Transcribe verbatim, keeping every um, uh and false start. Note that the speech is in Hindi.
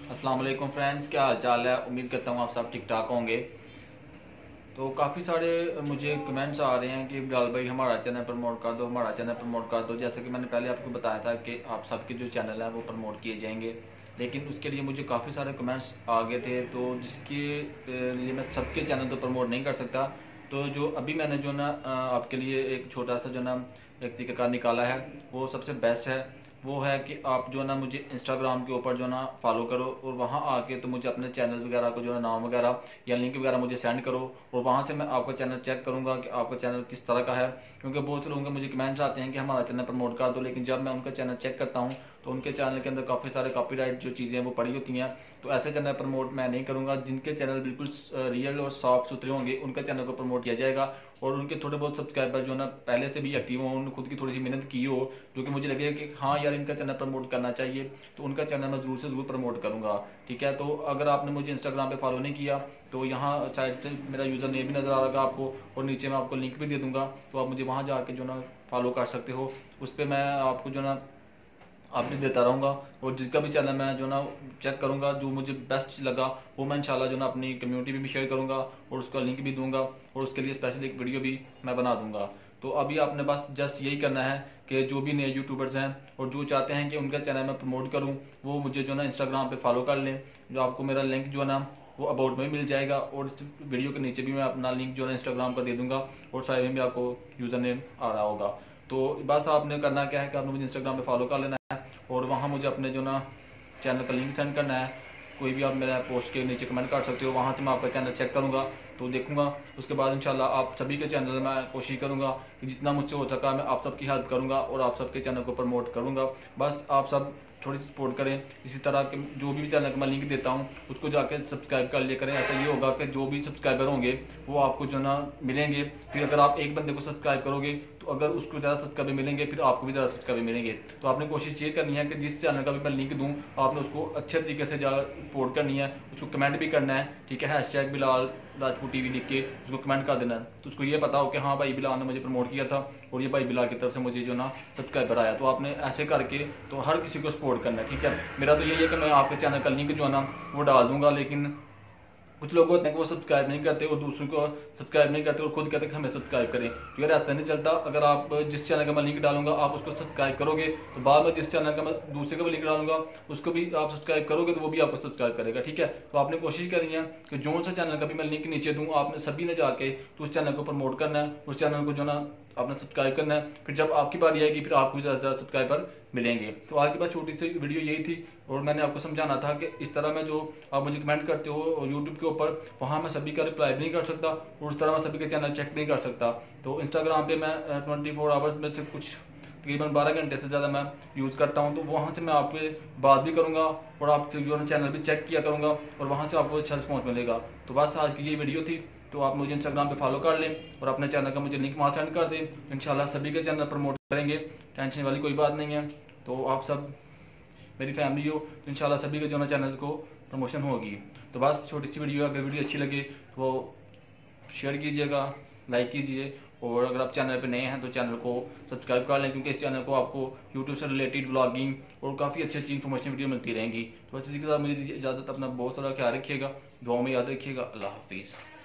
अस्सलाम वालेकुम फ्रेंड्स, क्या हाल चाल है। उम्मीद करता हूँ आप सब ठीक ठाक होंगे। तो काफ़ी सारे मुझे कमेंट्स आ रहे हैं कि बिलाल भाई हमारा चैनल प्रमोट कर दो, हमारा चैनल प्रमोट कर दो। जैसे कि मैंने पहले आपको बताया था कि आप सबके जो चैनल हैं वो प्रमोट किए जाएंगे, लेकिन उसके लिए मुझे काफ़ी सारे कमेंट्स आ गए थे, तो जिसके लिए मैं सबके चैनल तो प्रमोट नहीं कर सकता। तो जो अभी मैंने जो ना आपके लिए एक छोटा सा जो ना एक तरीका निकाला है वो सबसे बेस्ट है। वो है कि आप जो है ना मुझे इंस्टाग्राम के ऊपर जो ना फॉलो करो और वहाँ आके तो मुझे अपने चैनल वगैरह को जो है नाम वगैरह या लिंक वगैरह मुझे सेंड करो, और वहाँ से मैं आपका चैनल चेक करूँगा कि आपका चैनल किस तरह का है। क्योंकि बहुत से लोगों के मुझे कमेंट्स आते हैं कि हमारा चैनल प्रमोट कर दो, लेकिन जब मैं उनका चैनल चेक करता हूँ तो उनके चैनल के अंदर काफ़ी सारे कॉपीराइट जो चीज़ें हैं वो पड़ी होती हैं। तो ऐसे चैनल प्रमोट मैं नहीं करूँगा। जिनके चैनल बिल्कुल रियल और साफ सुथरे होंगे उनका चैनल को प्रमोट किया जाएगा, और उनके थोड़े बहुत सब्सक्राइबर जो ना पहले से भी एक्टिव हो, उन्होंने खुद की थोड़ी सी मेहनत की हो, जो कि मुझे लगेगा कि हाँ यार इनका चैनल प्रमोट करना चाहिए, तो उनका चैनल मैं ज़रूर से ज़रूर प्रमोट करूँगा। ठीक है, तो अगर आपने मुझे इंस्टाग्राम पे फॉलो नहीं किया तो यहाँ साइड से मेरा यूज़र नेम भी नज़र आ रहा आपको, और नीचे मैं आपको लिंक भी दे दूँगा, तो आप मुझे वहाँ जाके जो ना फॉलो कर सकते हो। उस पर मैं आपको जो ना अपडेट देता रहूँगा, और जिसका भी चैनल मैं जो ना चेक करूँगा जो मुझे बेस्ट लगा वो मैं इंशाल्लाह जो ना अपनी कम्युनिटी में भी शेयर करूँगा, और उसका लिंक भी दूंगा, और उसके लिए स्पेशल एक वीडियो भी मैं बना दूंगा। तो अभी आपने बस जस्ट यही करना है कि जो भी नए यूट्यूबर्स हैं और जो चाहते हैं कि उनका चैनल मैं प्रमोट करूँ, वो मुझे जो ना इंस्टाग्राम पर फॉलो कर लें। जो आपको मेरा लिंक जो है ना वो अबाउट में मिल जाएगा, और इस वीडियो के नीचे भी मैं अपना लिंक जो है इंस्टाग्राम का दे दूंगा, और साइड में भी आपको यूज़र नेम आ रहा होगा। तो बस आपने करना क्या है कि आपने मुझे इंस्टाग्राम पे फॉलो कर लेना है, और वहाँ मुझे अपने जो ना चैनल का लिंक सेंड करना है। कोई भी आप मेरा पोस्ट के नीचे कमेंट कर सकते हो, वहाँ से मैं आपका चैनल चेक करूँगा तो देखूँगा। उसके बाद इंशाल्लाह आप सभी के चैनल मैं कोशिश करूँगा कि जितना मुझसे हो सका मैं आप सबकी हेल्प करूँगा और आप सबके चैनल को प्रमोट करूँगा। बस आप सब थोड़ी सी सपोर्ट करें। इसी तरह के जो भी चैनल का मैं लिंक देता हूँ उसको जाके सब्सक्राइब कर लिया करें। ऐसा ये होगा कि जो भी सब्सक्राइबर होंगे वो आपको जो ना मिलेंगे। फिर अगर आप एक बंदे को सब्सक्राइब करोगे तो अगर उसको ज़्यादा सब्सक्राइबर मिलेंगे फिर आपको भी ज़्यादा सब्सक्राइबर मिलेंगे। तो आपने कोशिश ये करनी है कि जिस चैनल का भी मैं लिंक दूँ आपने उसको अच्छे तरीके से ज़्यादा सपोर्ट करनी है, उसको कमेंट भी करना है। ठीक है, hashtag Bilal Rajput TV लिख के उसको कमेंट कर देना है, तो उसको ये पता हो कि हाँ भाई बिलाल ने मुझे प्रमोट किया था और ये भाई बिलाल की तरफ से मुझे जो ना सब्सक्राइबर आया। तो आपने ऐसे करके तो हर किसी को सपोर्ट करना है। ठीक है, मेरा तो यही है कि मैं आपके चैनल का लिंक जो है ना वो डाल दूंगा, लेकिन कुछ लोग होते हैं कि वो सब्सक्राइब नहीं करते और दूसरों को सब्सक्राइब नहीं करते और खुद कहते हैं कि हमें सब्सक्राइब करें। तो यार ऐसा नहीं चलता। अगर आप जिस चैनल का मैं लिंक डालूंगा आप उसको सब्सक्राइब करोगे तो बाद में जिस चैनल का मैं दूसरे का भी लिंक डालूंगा उसको भी आप सब्सक्राइब करोगे तो वो भी आपको सब्सक्राइब करेगा। ठीक है, तो आपने कोशिश करनी है कि जो सा चैनल का भी मैं लिंक नीचे दूँ आपने सभी ने जाके तो उस चैनल को प्रमोट करना है, उस चैनल को जो ना आपने सब्सक्राइब करना है। फिर जब आपकी बारी आएगी फिर आपको ज़्यादा ज़्यादा सब्सक्राइबर मिलेंगे। तो आज की बात छोटी सी वीडियो यही थी, और मैंने आपको समझाना था कि इस तरह में जो आप मुझे कमेंट करते हो यूट्यूब के ऊपर वहाँ मैं सभी का रिप्लाई भी नहीं कर सकता, और उस तरह मैं सभी के चैनल चेक नहीं कर सकता। तो इंस्टाग्राम पे मैं ट्वेंटी फोर आवर्स में से कुछ तकरीबन बारह घंटे से ज़्यादा मैं यूज़ करता हूँ, तो वहाँ से मैं आपके बात भी करूँगा और आप जो चैनल भी चेक किया करूँगा, और वहाँ से आपको अच्छा रिस्पॉन्स मिलेगा। तो बस आज की ये वीडियो थी। तो आप मुझे इंस्टाग्राम पे फॉलो कर लें और अपने चैनल का मुझे लिंक वहाँ सेंड कर दें। इंशाल्लाह सभी के चैनल प्रमोट करेंगे, टेंशन वाली कोई बात नहीं है। तो आप सब मेरी फैमिली हो तो इंशाल्लाह सभी के जो ना चैनल को प्रमोशन होगी। तो बस छोटी सी वीडियो, अगर वीडियो अच्छी लगे तो वो शेयर कीजिएगा, लाइक कीजिए, और अगर आप चैनल पे नए हैं तो चैनल को सब्सक्राइब कर लें, क्योंकि इस चैनल को आपको यूट्यूब से रिलेटेड ब्लॉगिंग और काफ़ी अच्छी अच्छी इन्फॉर्मेशन वीडियो मिलती रहेंगी। तो बस इसी के साथ मुझे इजाज़त, अपना बहुत सारा ख्याल रखिएगा, दुआओं में याद रखिएगा। अल्लाह हाफिज़।